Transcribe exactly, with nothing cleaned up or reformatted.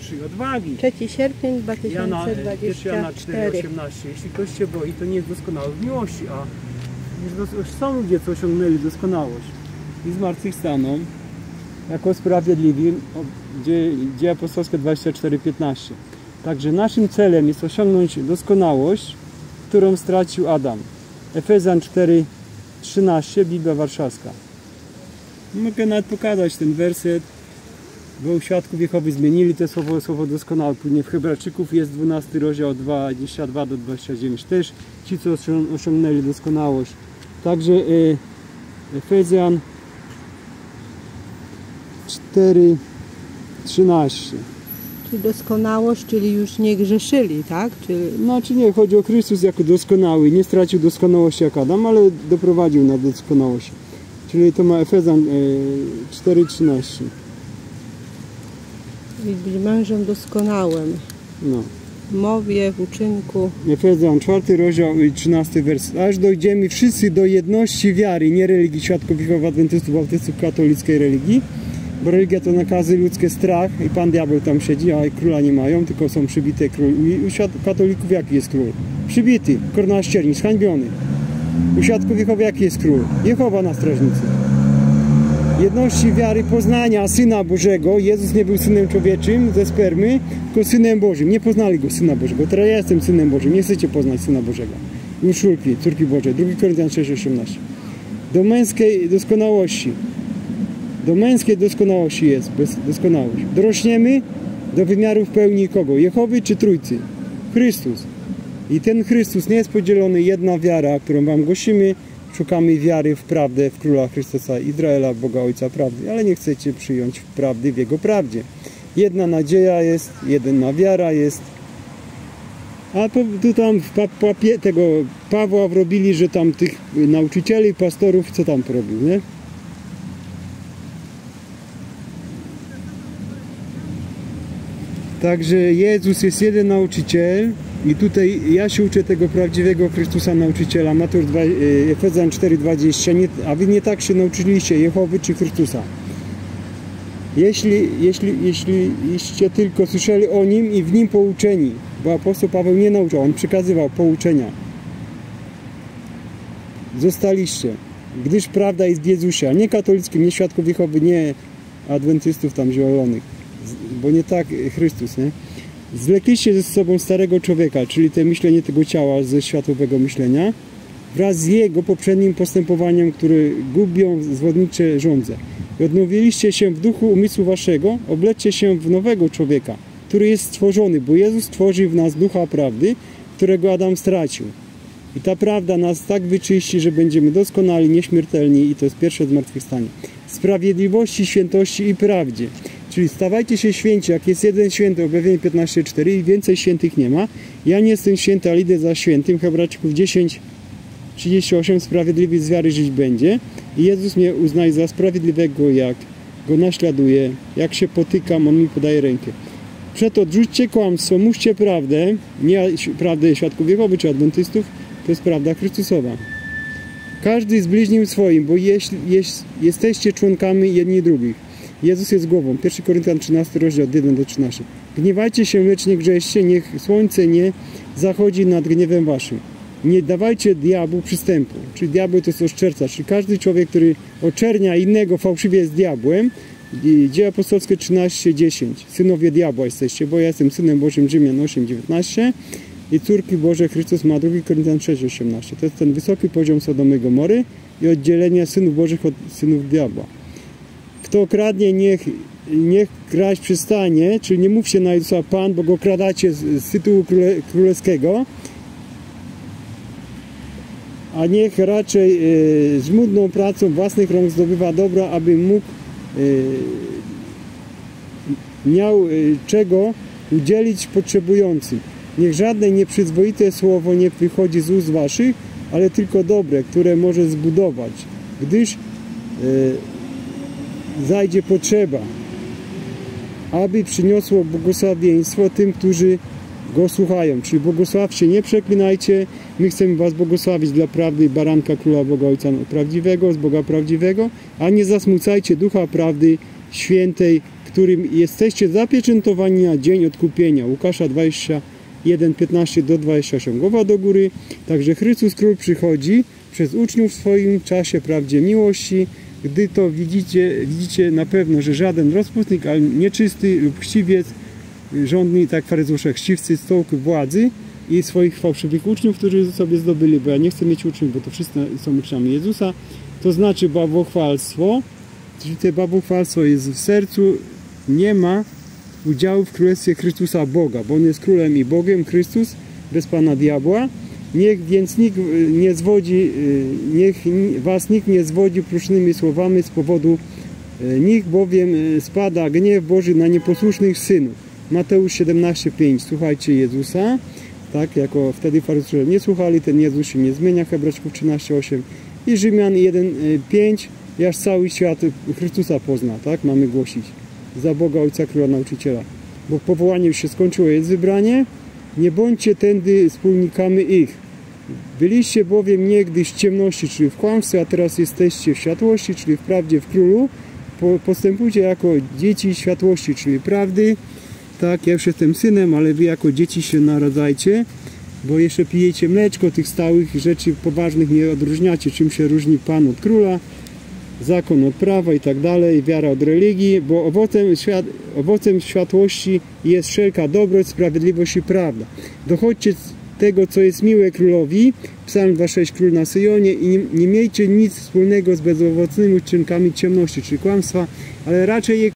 większej odwagi. trzeciego sierpnia dwa Jana, tysiące dwudziestego Jana cztery, osiemnaście. Jeśli ktoś się boi, to nie jest doskonały w miłości, a są ludzie, co osiągnęli doskonałość i zmartwychwstaną jako sprawiedliwi, Dzieje apostolskie dwadzieścia cztery, piętnaście. Także naszym celem jest osiągnąć doskonałość, którą stracił Adam. Efezjan cztery, trzynaście, Biblia Warszawska. Mogę nawet pokazać ten werset, bo u świadków Jehowy zmienili to słowo, słowo doskonałe. Później w Hebrajczyków jest dwunasty rozdział od dwudziestego drugiego do dwudziestego dziewiątego. Też ci, co osiągnęli doskonałość. Także y, Efezjan cztery, trzynaście. Czyli doskonałość, czyli już nie grzeszyli, tak? Czyli... Znaczy nie, chodzi o Chrystus jako doskonały. Nie stracił doskonałości jak Adam, ale doprowadził na doskonałość. Czyli to ma Efezjan cztery, trzynaście. I być mężem doskonałym. No. W mowie, w uczynku. Efezjan czwarty rozdział i trzynasty werset. Aż dojdziemy wszyscy do jedności wiary, nie religii świadków Jehowy, adwentystów, baptystów, katolickiej religii. Bo religia to nakazy ludzkie, strach i Pan Diabeł tam siedzi, a króla nie mają, tylko są przybite król. U świadków katolików jaki jest król? Przybity, korona ścierni, zhańbiony. U świadków Jehowy jaki jest król? Jehowa na strażnicy. Jedności wiary, poznania Syna Bożego. Jezus nie był Synem człowieczym ze spermy, tylko Synem Bożym. Nie poznali Go, Syna Bożego. Teraz ja jestem Synem Bożym. Nie chcecie poznać Syna Bożego. Urszulki, córki Boże. drugi Koryntian sześć, osiemnaście. Do męskiej doskonałości. Do męskiej doskonałości jest doskonałość. Dorośniemy do wymiarów pełni kogo? Jehowy czy Trójcy? Chrystus. I ten Chrystus nie jest podzielony, jedna wiara, którą wam głosimy. Szukamy wiary w prawdę w Króla Chrystusa Izraela, Boga Ojca prawdy, ale nie chcecie przyjąć prawdy w Jego prawdzie. Jedna nadzieja jest, jedna wiara jest. A tu tam w papie, tego Pawła wrobili, że tam tych nauczycieli, pastorów, co tam porobił, nie? Także Jezus jest jeden nauczyciel i tutaj ja się uczę tego prawdziwego Chrystusa nauczyciela. Mateusz dwa, Efezjan cztery, dwadzieścia. Nie, a wy nie tak się nauczyliście Jehowy czy Chrystusa. Jeśli, jeśli, jeśli, jeśliście tylko słyszeli o Nim i w Nim pouczeni, bo apostoł Paweł nie nauczał, on przekazywał pouczenia. Zostaliście, gdyż prawda jest w Jezusie, a nie katolickim, nie świadków Jehowy, nie adwentystów tam zielonych. Bo nie tak Chrystus, nie? Zwlekliście ze sobą starego człowieka, czyli te myślenie tego ciała ze światowego myślenia, wraz z jego poprzednim postępowaniem, które gubią zwodnicze żądze. I odnowiliście się w duchu umysłu waszego, obleczcie się w nowego człowieka, który jest stworzony, bo Jezus tworzy w nas ducha prawdy, którego Adam stracił. I ta prawda nas tak wyczyści, że będziemy doskonali, nieśmiertelni i to jest pierwsze zmartwychwstanie. Sprawiedliwości, świętości i prawdzie. Czyli stawajcie się święci, jak jest jeden święty, objawienie piętnaście, cztery i więcej świętych nie ma. Ja nie jestem święty, ale idę za świętym. Hebrajczyków dziesięć, trzydzieści osiem, sprawiedliwy z wiary żyć będzie. I Jezus mnie uznaje za sprawiedliwego, jak Go naśladuję, jak się potykam, On mi podaje rękę. Przeto odrzućcie kłamstwo, mówcie prawdę, nie prawdę świadków Jehowy czy adwentystów, to jest prawda Chrystusowa. Każdy z bliźnim swoim, bo jeśli, jeśli jesteście członkami jedni drugich. Jezus jest głową. pierwszy Koryntian trzynasty rozdział od pierwszego do trzynastego. Gniewajcie się, lecz nie grzeszcie, niech słońce nie zachodzi nad gniewem waszym. Nie dawajcie diabłu przystępu. Czyli diabeł to jest oszczerca. Czyli każdy człowiek, który oczernia innego, fałszywie jest diabłem. Dzieje apostolskie trzynaście, dziesięć. Synowie diabła jesteście, bo ja jestem Synem Bożym, Rzymian osiem, dziewiętnaście. I córki Boże Chrystus ma drugi Koryntian sześć, osiemnaście. To jest ten wysoki poziom Sodomy i Gomory i oddzielenie synów Bożych od synów diabła. Kto kradnie, niech, niech kraść przestanie, czyli nie mówcie na Jezusa Pan, bo go kradacie z, z tytułu króle, królewskiego, a niech raczej e, żmudną pracą własnych rąk zdobywa dobra, aby mógł e, miał e, czego udzielić potrzebującym. Niech żadne nieprzyzwoite słowo nie wychodzi z ust waszych, ale tylko dobre, które może zbudować, gdyż e, zajdzie potrzeba, aby przyniosło błogosławieństwo tym, którzy Go słuchają. Czyli błogosławcie, nie przeklinajcie. My chcemy was błogosławić dla prawdy baranka Króla Boga Ojca prawdziwego, z Boga prawdziwego, a nie zasmucajcie Ducha Prawdy Świętej, którym jesteście zapieczętowani na dzień odkupienia. Łukasza dwadzieścia jeden, piętnaście do dwudziestu ośmiu. Głowa do góry. Także Chrystus Król przychodzi przez uczniów w swoim czasie prawdzie miłości. Gdy to widzicie, widzicie na pewno, że żaden rozpustnik, ale nieczysty lub chciwiec, żądni, tak faryzeusze, chciwcy, stołku władzy i swoich fałszywych uczniów, którzy sobie zdobyli, bo ja nie chcę mieć uczniów, bo to wszyscy są uczniami Jezusa, to znaczy bałwochwalstwo. Czyli to bałwochwalstwo jest w sercu, nie ma udziału w Królestwie Chrystusa Boga, bo On jest Królem i Bogiem, Chrystus, bez Pana Diabła. Niech więc nikt nie zwodzi, niech was nikt nie zwodzi próżnymi słowami z powodu nich, bowiem spada gniew Boży na nieposłusznych synów. Mateusz siedemnaście, pięć. Słuchajcie Jezusa, tak, jako wtedy faryzeusze nie słuchali, ten Jezus się nie zmienia, Hebrajczyków trzynaście, osiem i Rzymian jeden, pięć, aż cały świat Chrystusa pozna, tak, mamy głosić za Boga Ojca, Króla, Nauczyciela. Bo powołanie już się skończyło, jest wybranie, nie bądźcie tędy wspólnikami ich. Byliście bowiem niegdyś w ciemności, czyli w kłamstwie, a teraz jesteście w światłości, czyli w prawdzie, w Królu. Postępujcie jako dzieci światłości, czyli prawdy. Tak, ja już jestem synem, ale wy jako dzieci się naradzajcie, bo jeszcze pijecie mleczko, tych stałych rzeczy poważnych nie odróżniacie, czym się różni Pan od Króla, zakon od prawa i tak dalej, wiara od religii, bo owocem, świat, owocem światłości jest wszelka dobroć, sprawiedliwość i prawda. Dochodźcie tego, co jest miłe Królowi, Psalm dwa sześć, Król na Syjonie, i nie, nie miejcie nic wspólnego z bezowocnymi uczynkami ciemności, czy kłamstwa, ale raczej je